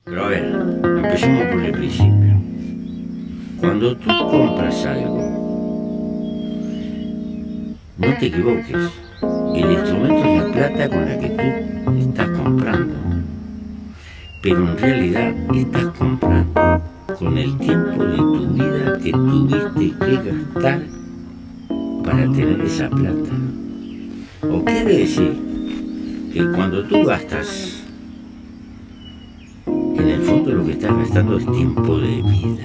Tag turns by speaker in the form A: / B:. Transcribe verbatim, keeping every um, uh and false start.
A: Pero a ver, empecemos por el principio. Cuando tú compras algo, no te equivoques. El instrumento es la plata con la que tú estás comprando. Pero en realidad estás comprando con el tiempo de tu vida que tuviste que gastar para tener esa plata. O quiere decir que cuando tú gastas, en el fondo lo que estás gastando es tiempo de vida.